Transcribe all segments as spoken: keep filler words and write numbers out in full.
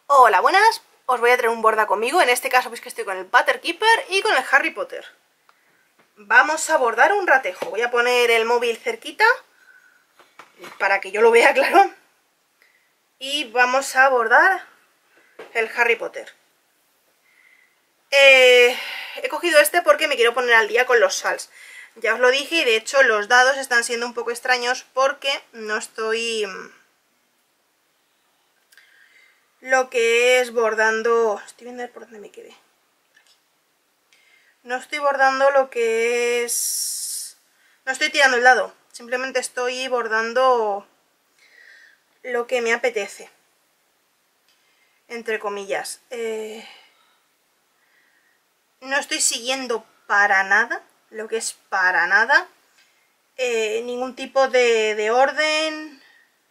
Hola, buenas, os voy a traer un borda conmigo. En este caso veis que estoy con el Pater Keeper y con el Harry Potter. Vamos a bordar un ratejo. Voy a poner el móvil cerquita para que yo lo vea claro. Y vamos a bordar el Harry Potter. Eh, he cogido este porque me quiero poner al día con los sals. Ya os lo dije y de hecho los dados están siendo un poco extraños porque no estoy... lo que es bordando... Estoy viendo por dónde me quedé. No estoy bordando lo que es... No estoy tirando el dado. Simplemente estoy bordando lo que me apetece. Entre comillas. Eh... No estoy siguiendo para nada, lo que es para nada, eh, ningún tipo de, de orden...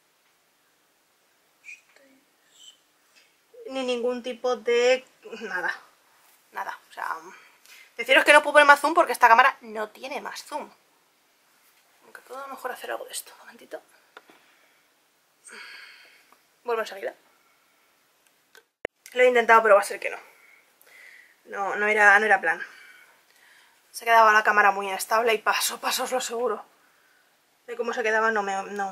Ni ningún tipo de... nada. Nada. O sea... Deciros que no puedo poner más zoom porque esta cámara no tiene más zoom. Aunque puedo a lo mejor hacer algo de esto. Un momentito. Vuelvo enseguida. Lo he intentado, pero va a ser que no. No, no era, no era plan. Se quedaba la cámara muy inestable y paso, paso os lo aseguro. De cómo se quedaba no me... no.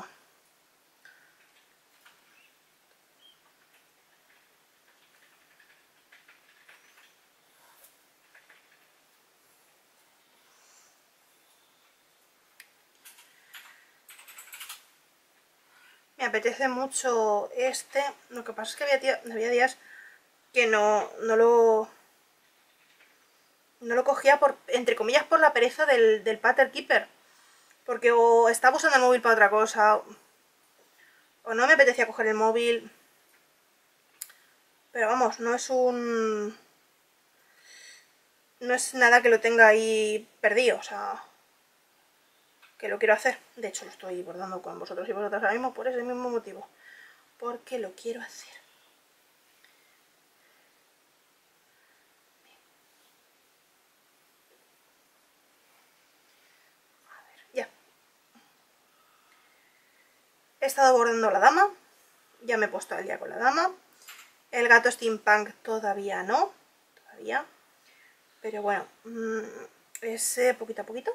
Me apetece mucho este. Lo que pasa es que había, tía, había días que no, no lo... No lo cogía por, entre comillas, por la pereza del, del Pater Keeper. Porque o estaba usando el móvil para otra cosa, o no me apetecía coger el móvil. Pero vamos, no es un... No es nada que lo tenga ahí perdido, o sea... Que lo quiero hacer. De hecho, lo estoy bordando con vosotros y vosotras ahora mismo por ese mismo motivo. Porque lo quiero hacer. A ver, ya. He estado bordando la dama. Ya me he puesto al día con la dama. El gato steampunk todavía no. Todavía. Pero bueno, es poquito a poquito.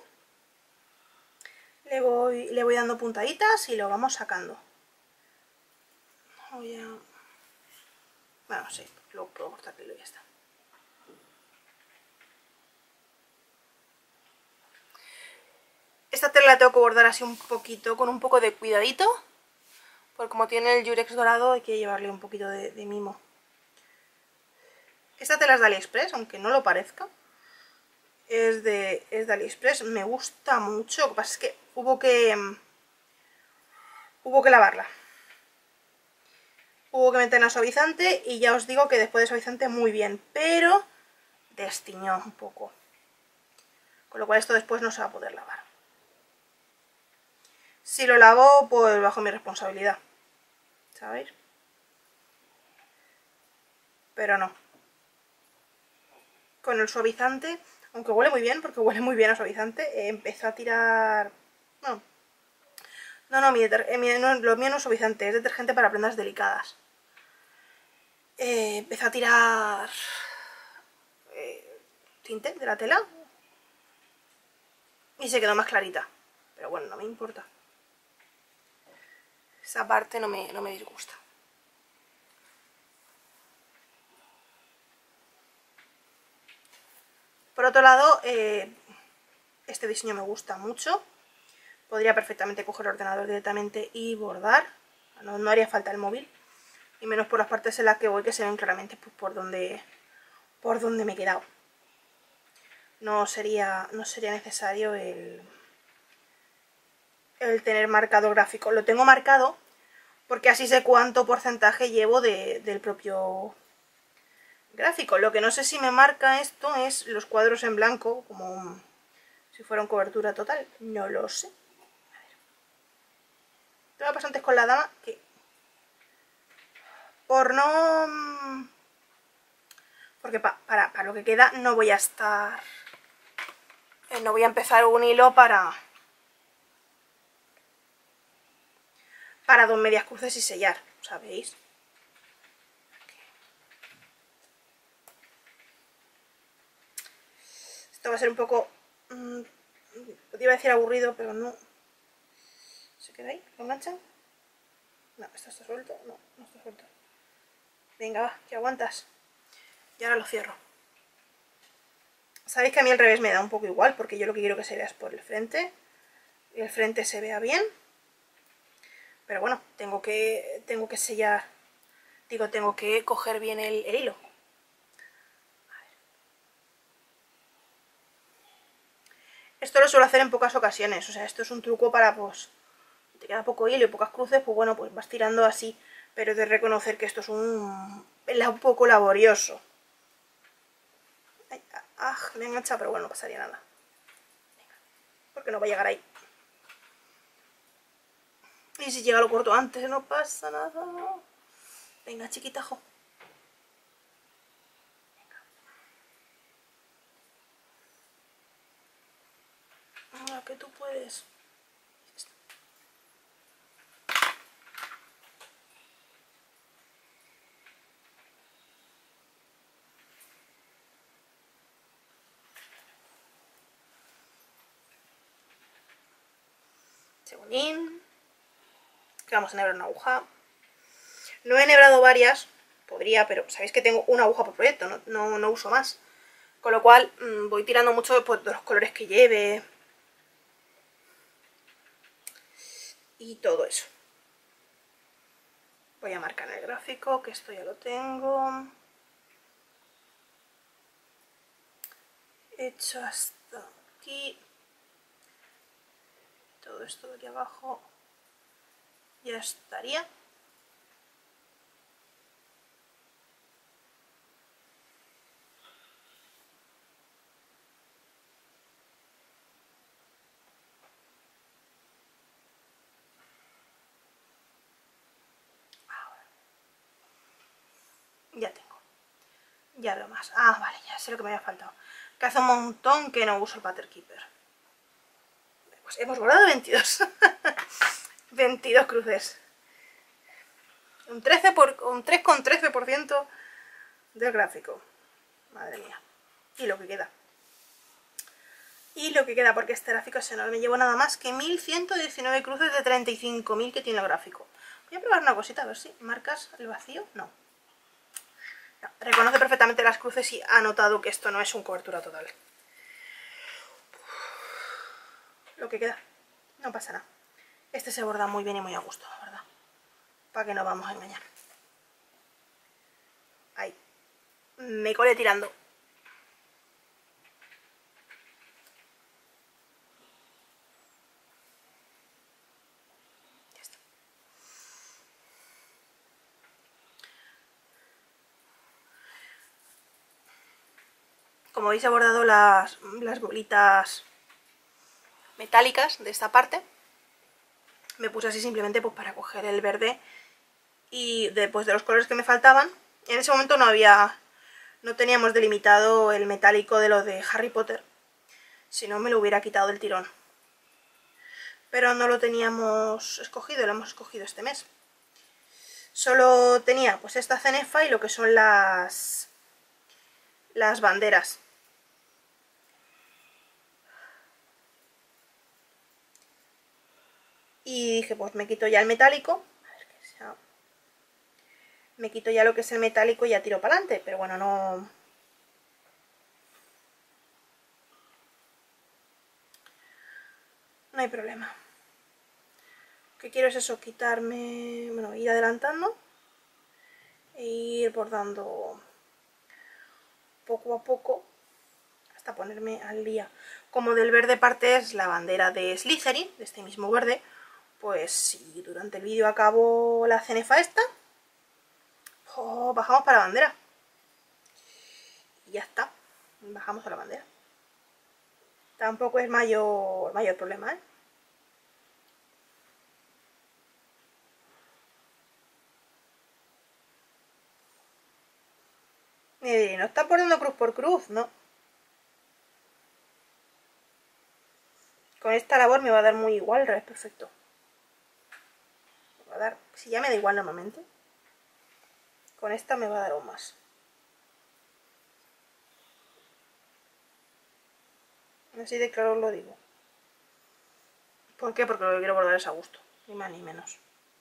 Le voy, le voy dando puntaditas y lo vamos sacando. Voy a... Bueno, sí, luego puedo cortar pelo y ya está. Esta tela la tengo que bordar así un poquito, con un poco de cuidadito. Porque como tiene el yurex dorado hay que llevarle un poquito de, de mimo. Esta tela es de AliExpress, aunque no lo parezca. Es de, es de AliExpress, me gusta mucho. Lo que pasa es que hubo que... Hubo que lavarla. Hubo que meterla en suavizante y ya os digo que después de suavizante muy bien. Pero destiñó un poco. Con lo cual esto después no se va a poder lavar. Si lo lavo, pues bajo mi responsabilidad. ¿Sabéis? Pero no. Con el suavizante, aunque huele muy bien, porque huele muy bien a suavizante, eh, empezó a tirar... No, no, no, mi mi, no lo mío no es suavizante, es detergente para prendas delicadas. Eh, empezó a tirar... Eh, tinte de la tela. Y se quedó más clarita. Pero bueno, no me importa. Esa parte no me, no me disgusta. Por otro lado, eh, este diseño me gusta mucho. Podría perfectamente coger el ordenador directamente y bordar. No, no haría falta el móvil. Y menos por las partes en las que voy, que se ven claramente pues, por donde por donde me he quedado. No sería, no sería necesario el, el tener marcado gráfico. Lo tengo marcado porque así sé cuánto porcentaje llevo de, del propio gráfico. Lo que no sé si me marca esto es los cuadros en blanco, como si fuera una cobertura total. No lo sé. A ver. Lo que pasa antes con la dama, que por no... Porque pa, para, para lo que queda no voy a estar... Eh, no voy a empezar un hilo para... Para dos medias cruces y sellar, ¿sabéis? va a ser un poco... Mmm, iba a decir aburrido, pero no. ¿Se queda ahí? ¿Lo enganchan? No, esto está suelto. No, no está suelto. Venga, va, que aguantas. Y ahora lo cierro. Sabéis que a mí al revés me da un poco igual, porque yo lo que quiero que se vea es por el frente. Y el frente se vea bien. Pero bueno, tengo que, tengo que sellar. Digo, tengo que coger bien el, el hilo. Esto lo suelo hacer en pocas ocasiones, o sea, esto es un truco para, pues, te queda poco hilo y pocas cruces, pues bueno, pues vas tirando así, pero de reconocer que esto es un, es un poco laborioso. Ay, ah, me he enganchado, pero bueno, no pasaría nada. Venga, porque no va a llegar ahí. Y si llega lo corto antes, no pasa nada. Venga, chiquitajo. Venga, que tú puedes. Segundín. Que vamos a enhebrar una aguja. No he enhebrado varias, podría, pero sabéis que tengo una aguja por proyecto, no, no, no uso más. Con lo cual mmm, voy tirando mucho pues, de los colores que lleve. Y todo eso. Voy a marcar el gráfico, que esto ya lo tengo. Hecho hasta aquí. Todo esto de aquí abajo ya estaría. Ya tengo. Ya veo más. Ah, vale, ya sé lo que me había faltado. Que hace un montón que no uso el Pattern Keeper. Pues hemos volado veintidós. veintidós cruces. Un, trece por, un tres coma trece por ciento del gráfico. Madre mía. Y lo que queda. Y lo que queda, porque este gráfico es enorme. Llevo nada más que mil ciento diecinueve cruces de treinta y cinco mil que tiene el gráfico. Voy a probar una cosita, a ver si marcas el vacío. No. No. Reconoce perfectamente las cruces y ha notado que esto no es una cobertura total. Lo que queda. No pasa nada. Este se borda muy bien y muy a gusto, la verdad. Para que no vamos a engañar. Ahí. Me colé tirando. Ya está. Como veis he bordado las, las bolitas metálicas de esta parte. Me puse así simplemente pues para coger el verde y después de los colores que me faltaban. En ese momento no había, no teníamos delimitado el metálico de lo de Harry Potter, si no me lo hubiera quitado del tirón, pero no lo teníamos escogido, lo hemos escogido este mes. Solo tenía pues esta cenefa y lo que son las las banderas. Y dije, pues me quito ya el metálico. A ver que sea. Me quito ya lo que es el metálico y ya tiro para adelante. Pero bueno, no... No hay problema. Lo que quiero es eso, quitarme... Bueno, ir adelantando. E ir bordando poco a poco. Hasta ponerme al día. Como del verde parte es la bandera de Slytherin, de este mismo verde. Pues si durante el vídeo acabo la cenefa esta, oh, bajamos para la bandera. Y ya está, bajamos a la bandera. Tampoco es mayor, mayor problema, ¿eh? Eh, no está poniendo cruz por cruz, ¿no? Con esta labor me va a dar muy igual, es perfecto. Me va a dar, si ya me da igual normalmente, con esta me va a dar aún más. Así de claro os lo digo. ¿Por qué? Porque lo que quiero bordar es a gusto, ni más ni menos.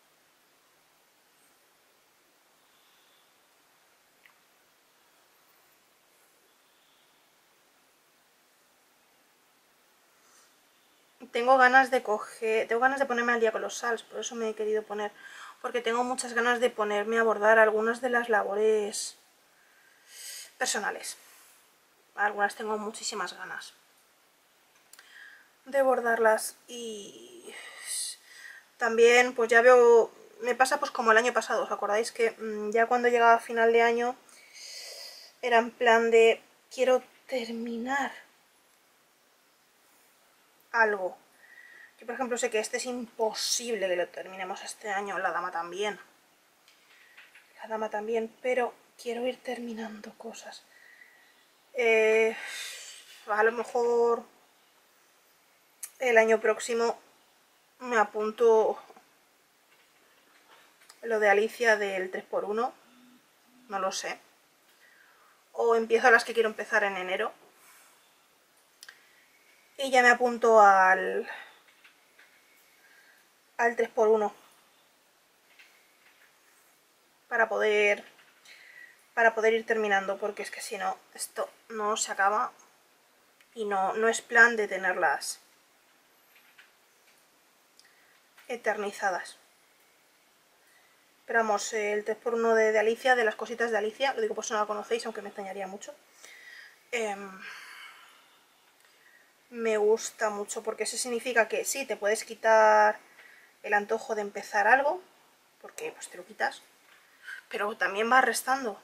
Tengo ganas de coger, tengo ganas de ponerme al día con los sals, por eso me he querido poner, porque tengo muchas ganas de ponerme a bordar algunas de las labores personales. Algunas tengo muchísimas ganas de bordarlas y también pues ya veo, me pasa pues como el año pasado, ¿os acordáis que mmm, ya cuando llegaba a final de año era en plan de quiero terminar algo? Yo por ejemplo sé que este es imposible que lo terminemos este año, la dama también, la dama también, pero quiero ir terminando cosas. Eh, a lo mejor el año próximo me apunto lo de Alicia del tres por uno, no lo sé. O empiezo las que quiero empezar en enero. Y ya me apunto al, al tres por uno. Para poder, para poder ir terminando, porque es que si no, esto no se acaba. Y no, no es plan de tenerlas eternizadas. Pero vamos, el tres por uno de, de Alicia, de las cositas de Alicia, lo digo por si no la conocéis, aunque me extrañaría mucho. Eh, me gusta mucho, porque eso significa que sí, te puedes quitar el antojo de empezar algo, porque pues te lo quitas, pero también va restando.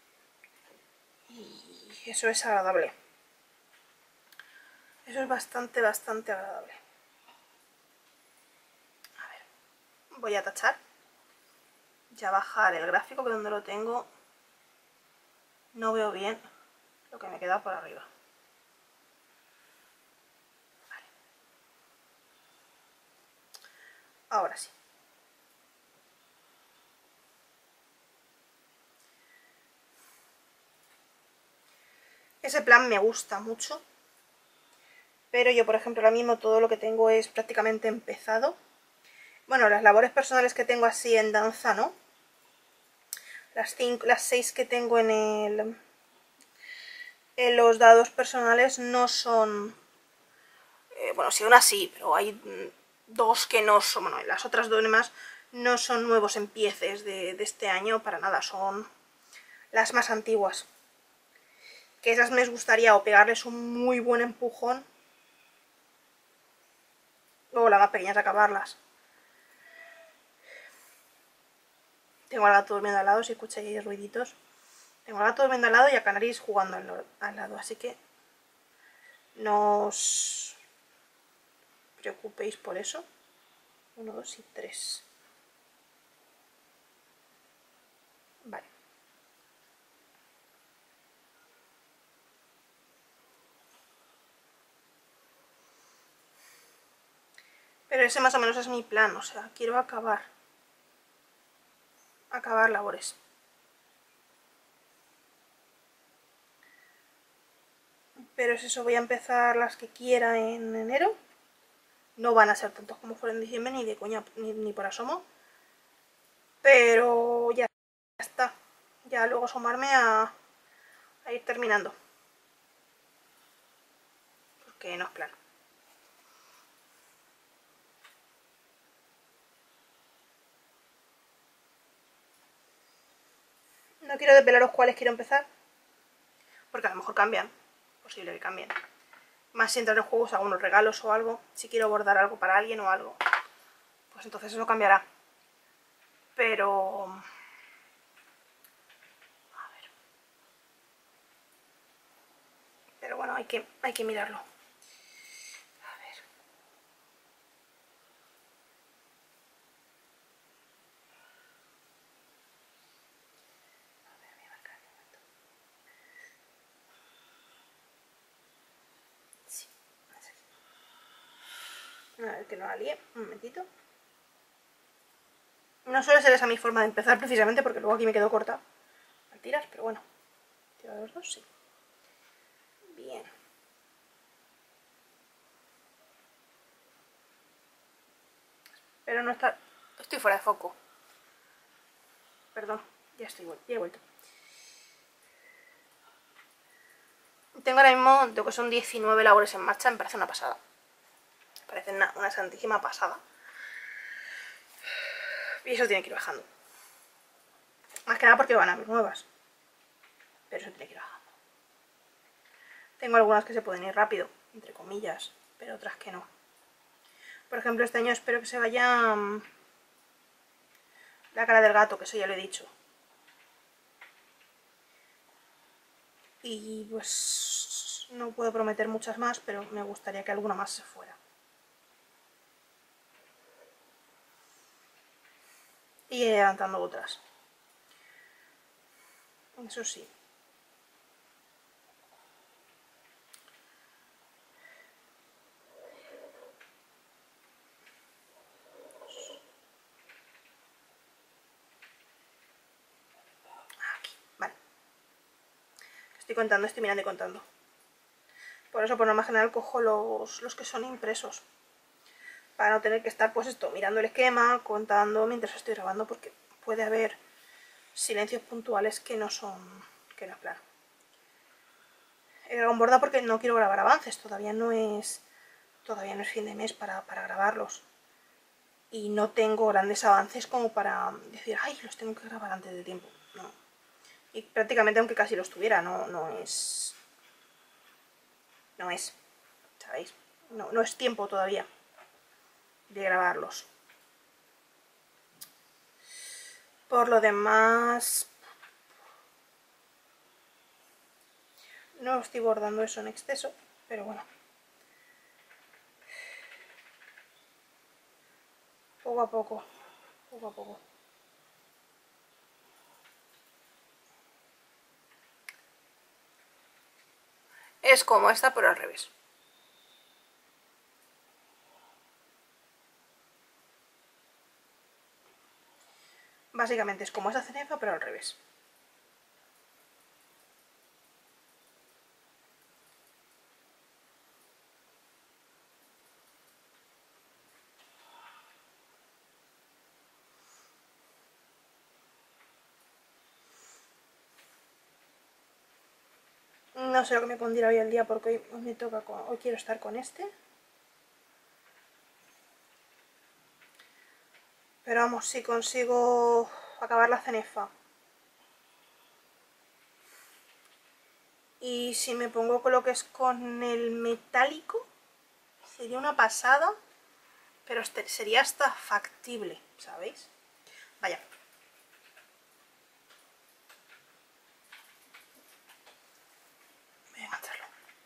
Y eso es agradable. Eso es bastante, bastante agradable. A ver, voy a tachar. Ya bajar el gráfico, que donde lo tengo no veo bien lo que me queda por arriba. Vale. Ahora sí. Ese plan me gusta mucho, pero yo por ejemplo ahora mismo todo lo que tengo es prácticamente empezado. Bueno, las labores personales que tengo así en danza, ¿no? Las, cinco, las seis que tengo en, el, en los dados personales no son... Eh, bueno, sí, una sí, pero hay dos que no son... Bueno, las otras dos demás no son nuevos empieces de, de este año para nada, son las más antiguas. Que esas me gustaría o pegarles un muy buen empujón, o las más pequeñas acabarlas. Tengo al gato durmiendo al lado, si escucháis ruiditos. Tengo al gato durmiendo al lado y a Canaris jugando al, al lado, así que no os preocupéis por eso. Uno, dos y tres. Vale. Pero ese más o menos es mi plan, o sea, quiero acabar. Acabar labores. Pero es eso, voy a empezar las que quiera en enero. No van a ser tantos como fueron en diciembre, ni de coña, ni, ni por asomo. Pero ya está. Ya luego sumarme a, a ir terminando. Porque no es plan. No quiero desvelaros cuáles quiero empezar. Porque a lo mejor cambian. Posible que cambien. Más si entran en juegos algunos regalos o algo. Si quiero bordar algo para alguien o algo. Pues entonces eso cambiará. Pero... A ver. Pero bueno, hay que, hay que mirarlo. A ver. A ver, voy a marcar un momento. Sí, es aquí. A ver que no la líe. Un momentito. No suele ser esa mi forma de empezar precisamente porque luego aquí me quedo corta al tirar, pero bueno. ¿Tiro los dos? Sí. Bien. Pero no está... Estoy fuera de foco. Perdón, ya estoy ya he vuelto. Tengo ahora mismo, tengo que son diecinueve labores en marcha, me parece una pasada. Me parece una, una santísima pasada. Y eso tiene que ir bajando. Más que nada porque van a haber nuevas. Pero eso tiene que ir bajando. Tengo algunas que se pueden ir rápido, entre comillas, pero otras que no. Por ejemplo, este año espero que se vaya um, la cara del gato, que eso ya lo he dicho. Y pues no puedo prometer muchas más, pero me gustaría que alguna más se fuera. Y ir adelantando otras. Eso sí. Aquí, vale. Estoy contando, estoy mirando y contando. Por eso por norma general cojo los, los que son impresos. Para no tener que estar pues esto, mirando el esquema, contando mientras estoy grabando, porque puede haber silencios puntuales que no son, que no es plano. He grabado un borda porque no quiero grabar avances, todavía no es, todavía no es fin de mes para, para grabarlos. Y no tengo grandes avances como para decir, ay, los tengo que grabar antes de tiempo. No. Y prácticamente aunque casi los tuviera, no, no es... No es, ¿sabéis? No, no es tiempo todavía de grabarlos. Por lo demás, no estoy bordando eso en exceso, pero bueno. Poco a poco, poco a poco. Es como esta, pero al revés. Básicamente es como esa cenefa, pero al revés. No sé lo que me pondré hoy al día porque hoy me toca con, hoy quiero estar con este. Pero vamos, si consigo acabar la cenefa y si me pongo con lo que es con el metálico, sería una pasada, pero este sería hasta factible, ¿sabéis? Vaya. Voy a engancharlo.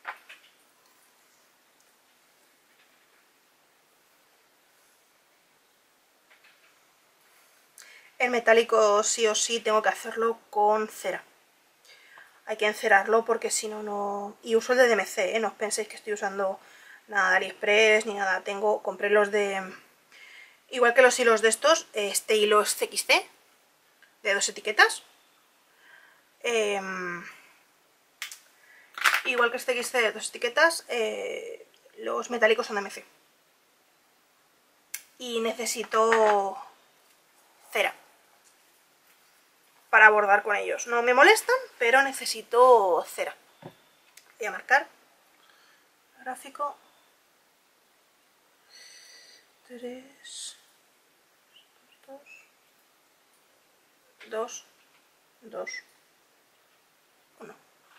El metálico sí o sí tengo que hacerlo con cera. Hay que encerarlo porque si no, no... Y uso el de D M C, ¿eh? No os penséis que estoy usando nada de AliExpress ni nada. Tengo, compré los de... Igual que los hilos de estos, este hilo es C X C, de dos etiquetas. Eh, igual que este X C de dos etiquetas, eh, los metálicos son D M C. Y necesito cera para bordar con ellos. No me molestan, pero necesito cera. Voy a marcar gráfico tres, dos, dos, uno.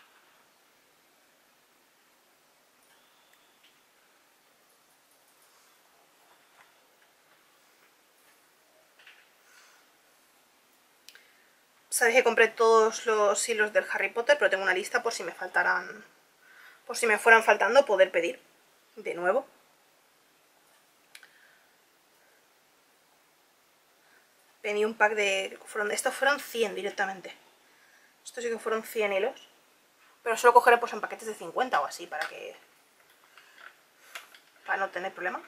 Sabéis que compré todos los hilos del Harry Potter, pero tengo una lista por si me faltaran, por si me fueran faltando, poder pedir de nuevo. Pedí un pack de... Fueron, estos fueron cien directamente. Estos sí que fueron cien hilos. Pero solo cogeré pues en paquetes de cincuenta o así, para que... Para no tener problema.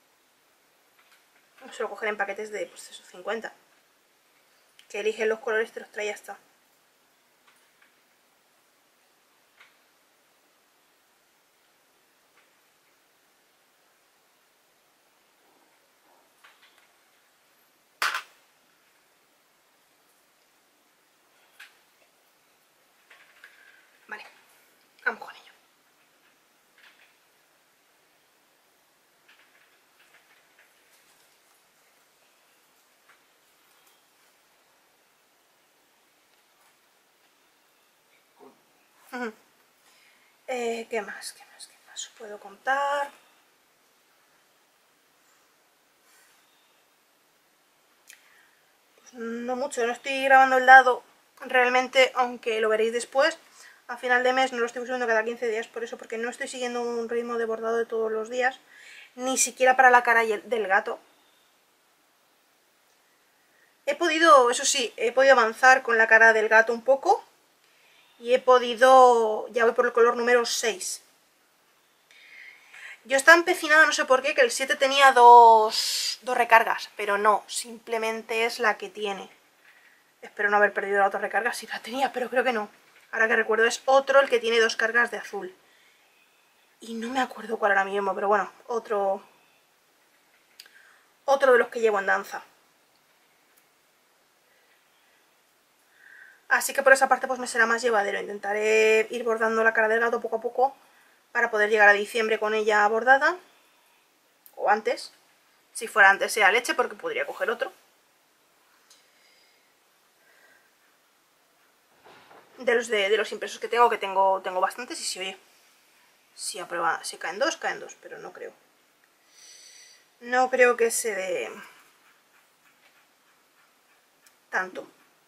Solo coger en paquetes de pues eso, cincuenta. Que eligen los colores y te los trae y ya está. eh, ¿Qué más? ¿Qué más? ¿Qué más os puedo contar? Pues no mucho, no estoy grabando el dado realmente, aunque lo veréis después. A final de mes no lo estoy subiendo cada quince días, por eso, porque no estoy siguiendo un ritmo de bordado de todos los días, ni siquiera para la cara del gato. He podido, eso sí, he podido avanzar con la cara del gato un poco, y he podido, ya voy por el color número seis. Yo estaba empecinada, no sé por qué, que el siete tenía dos, dos recargas, pero no, simplemente es la que tiene. Espero no haber perdido la otra recarga, si la tenía, pero creo que no. Ahora que recuerdo, es otro el que tiene dos cargas de azul. Y no me acuerdo cuál ahora mismo, pero bueno, otro, otro de los que llevo en danza. Así que por esa parte pues me será más llevadero. Intentaré ir bordando la cara del gato poco a poco para poder llegar a diciembre con ella bordada. O antes. Si fuera antes sea leche, porque podría coger otro. De los, de, de los impresos que tengo, que tengo, tengo bastantes, y si oye, si aprueba, si caen dos, caen dos, pero no creo. No creo que se dé tanto.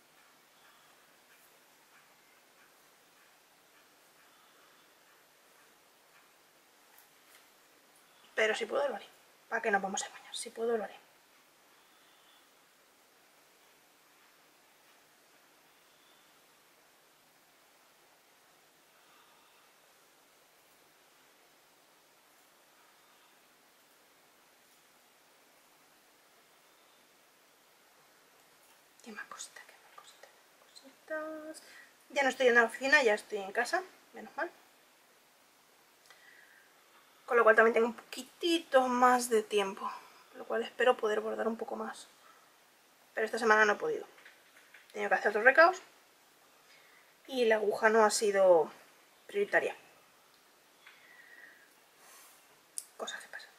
Pero si puedo lo haré. ¿Para qué nos vamos a engañar? Si puedo lo haré. ¿Qué más cositas? ¿Qué más cositas? Cositas. Ya no estoy en la oficina, ya estoy en casa, menos mal. Con lo cual también tengo un poquitito más de tiempo. Con lo cual espero poder bordar un poco más. Pero esta semana no he podido. He tenido que hacer otros recados. Y la aguja no ha sido prioritaria. Cosas que pasan.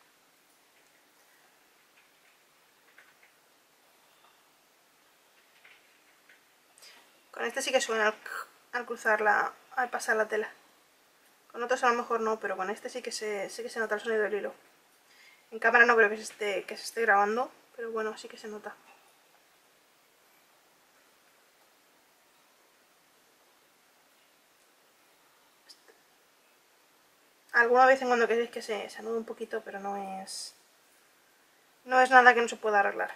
Con este sí que suena al, al cruzar la, al pasar la tela. Con otros a lo mejor no, pero con este sí que se, sí que se nota el sonido del hilo. En cámara no creo que se esté, que se esté grabando, pero bueno, sí que se nota. Alguna vez en cuando queréis que se, se anude un poquito, pero no es... No es nada que no se pueda arreglar.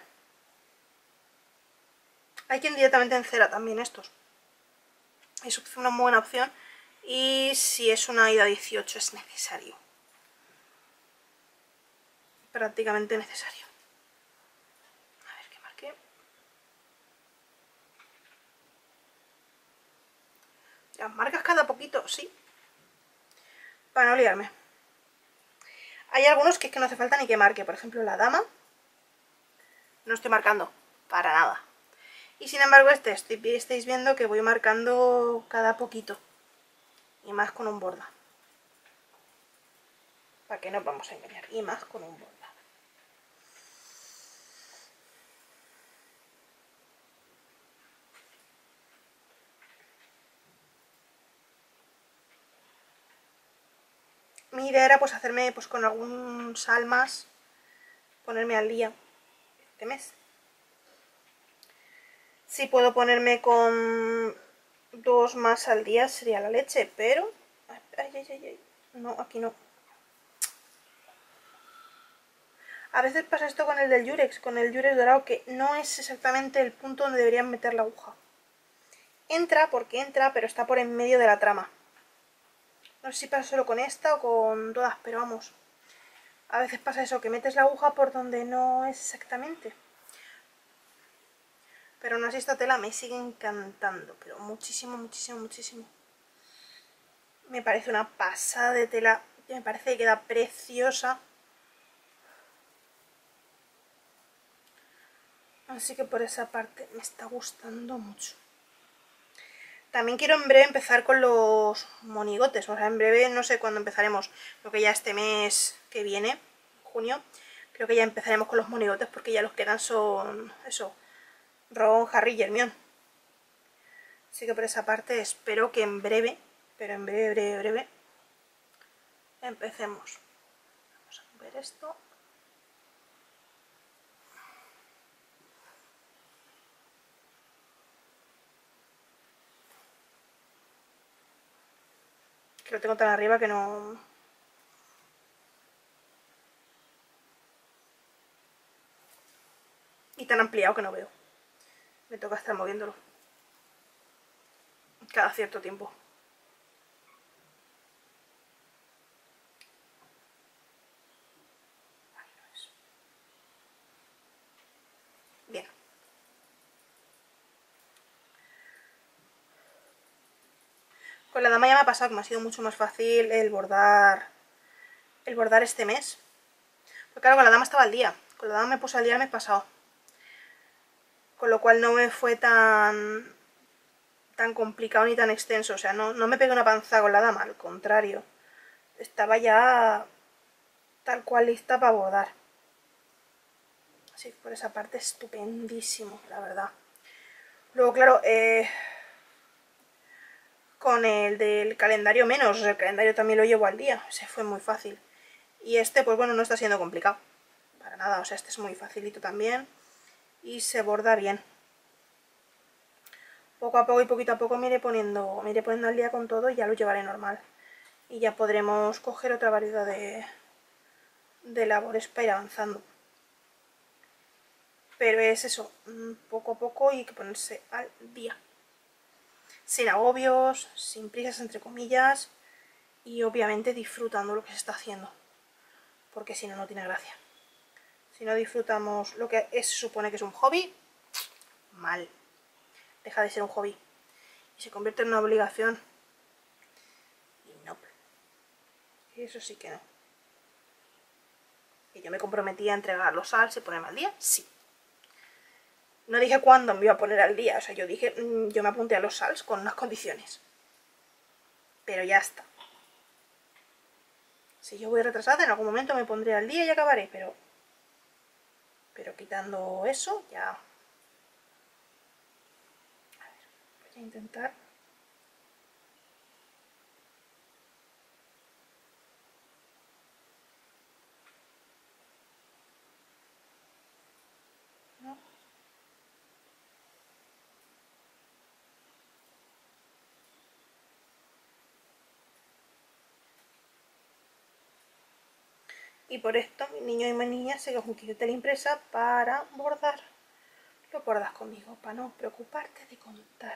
Hay quien directamente encera también estos. Es una buena opción. Y si es una ida dieciocho es necesario. Prácticamente necesario. A ver qué marqué. Las marcas cada poquito, sí. Para no liarme. Hay algunos que es que no hace falta ni que marque. Por ejemplo, la dama. No estoy marcando. Para nada. Y sin embargo este estoy, estáis viendo que voy marcando cada poquito. Y más con un borda. ¿Para qué nos vamos a engañar? Y más con un borda. Mi idea era pues hacerme pues con algún sal más, ponerme al día este mes. Si puedo ponerme con dos más al día sería la leche, pero... Ay, ay, ay, ay. No, aquí no. A veces pasa esto con el del Yurex, con el Yurex dorado, que no es exactamente el punto donde deberían meter la aguja. Entra porque entra, pero está por en medio de la trama. No sé si pasa solo con esta o con todas, pero vamos. A veces pasa eso, que metes la aguja por donde no es exactamente. Pero aún así esta tela me sigue encantando, pero muchísimo, muchísimo, muchísimo. Me parece una pasada de tela, me parece que queda preciosa. Así que por esa parte me está gustando mucho. También quiero en breve empezar con los monigotes, o sea, en breve no sé cuándo empezaremos, creo que ya este mes que viene, junio, creo que ya empezaremos con los monigotes porque ya los que quedan son, eso, Ron, Harry y Hermione. Así que por esa parte espero que en breve pero en breve, breve, breve. Empecemos. Vamos a ver esto. Que lo tengo tan arriba que no... Y tan ampliado que no veo. Me toca estar moviéndolo cada cierto tiempo. Bien. Con la dama ya me ha pasado que me ha sido mucho más fácil el bordar el bordar este mes. Porque claro, con la dama estaba al día. Con la dama me puse al día el mes pasado. Con lo cual no me fue tan tan complicado ni tan extenso. O sea, no, no me pegué una panza con la dama, al contrario. Estaba ya tal cual lista para bordar. Así que por esa parte estupendísimo, la verdad. Luego, claro, eh, con el del calendario menos, el calendario también lo llevo al día, se fue muy fácil. Y este, pues bueno, no está siendo complicado, para nada, o sea, este es muy facilito también y se borda bien. Poco a poco y poquito a poco me iré poniendo, me iré poniendo al día con todo y ya lo llevaré normal. Y ya podremos coger otra variedad de, de labores para ir avanzando. Pero es eso, poco a poco y hay que ponerse al día. Sin agobios, sin prisas entre comillas y obviamente disfrutando lo que se está haciendo. Porque si no, no tiene gracia. Si no disfrutamos lo que es, se supone que es un hobby, mal. Deja de ser un hobby y se convierte en una obligación. Y no. Y eso sí que no. Y yo me comprometí a entregar los sals y ponerme al día, sí. No dije cuándo me iba a poner al día, o sea, yo dije, mmm, yo me apunté a los sals con unas condiciones. Pero ya está. Si yo voy retrasada, en algún momento me pondré al día y acabaré, pero... Pero quitando eso, ya... A ver, voy a intentar... ¿No? Y por esto, mi niño y mi niña se cogen un kit de la impresa para bordar. Lo bordas conmigo, para no preocuparte de contar.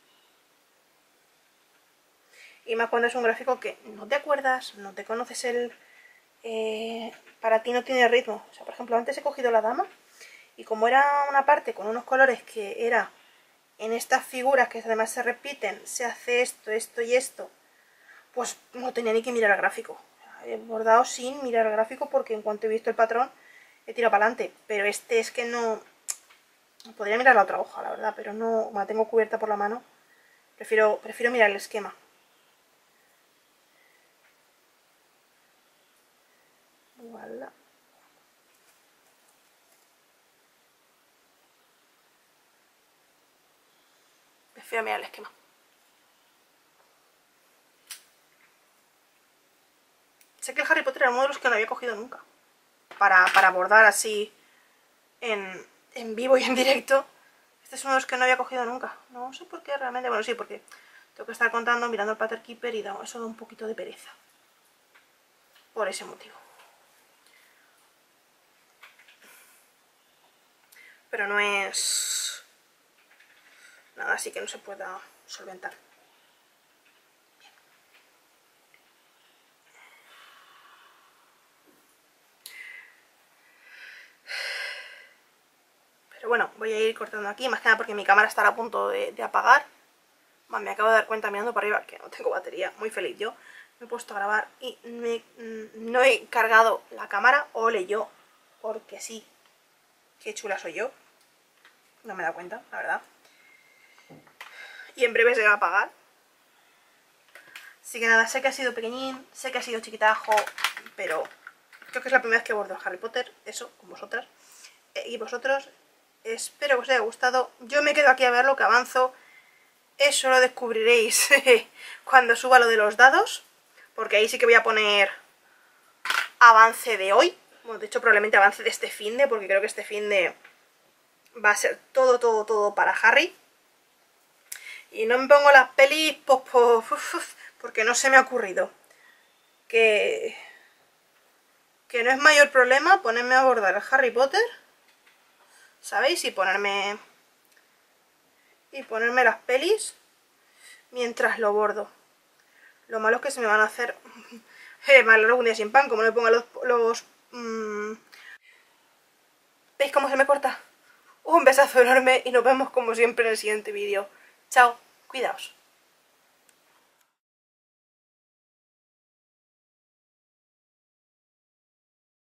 Y más cuando es un gráfico que no te acuerdas, no te conoces el... Eh, para ti no tiene ritmo. O sea, por ejemplo, antes he cogido la dama y como era una parte con unos colores que era en estas figuras que además se repiten, se hace esto, esto y esto, pues no tenía ni que mirar el gráfico. He bordado sin mirar el gráfico porque en cuanto he visto el patrón he tirado para adelante. Pero este es que no... Podría mirar la otra hoja, la verdad, pero no me la tengo cubierta por la mano. Prefiero, prefiero mirar el esquema. Voilà. Prefiero mirar el esquema. Sé que el Harry Potter era uno de los que no había cogido nunca. Para, para bordar así en, en vivo y en directo. Este es uno de los que no había cogido nunca. No sé por qué realmente. Bueno, sí, porque tengo que estar contando, mirando el Pattern Keeper y da, eso da un poquito de pereza. Por ese motivo. Pero no es nada así que no se pueda solventar. Pero bueno, voy a ir cortando aquí, más que nada porque mi cámara estará a punto de, de apagar. Me acabo de dar cuenta mirando para arriba que no tengo batería, muy feliz yo. Me he puesto a grabar y me, no he cargado la cámara, ole yo, porque sí. Qué chula soy yo. No me he dado cuenta, la verdad. Y en breve se va a apagar. Así que nada, sé que ha sido pequeñín, sé que ha sido chiquitajo, pero creo que es la primera vez que bordo Harry Potter, eso, con vosotras. Eh, y vosotros, espero que os haya gustado. Yo me quedo aquí a ver lo que avanzo. eso lo descubriréis cuando suba lo de los dados, porque ahí sí que voy a poner avance de hoy. Bueno, de hecho probablemente avance de este finde, porque creo que este finde va a ser todo, todo, todo para Harry. Y no me pongo las pelis pues, pues, porque no se me ha ocurrido. Que, que no es mayor problema ponerme a bordar el Harry Potter, ¿sabéis? Y ponerme, y ponerme las pelis mientras lo bordo. Lo malo es que se me van a hacer eh, más largo un día sin pan, como no me ponga los... los mmm... ¿Veis cómo se me corta? Un besazo enorme y nos vemos como siempre en el siguiente vídeo. Chao, cuidaos.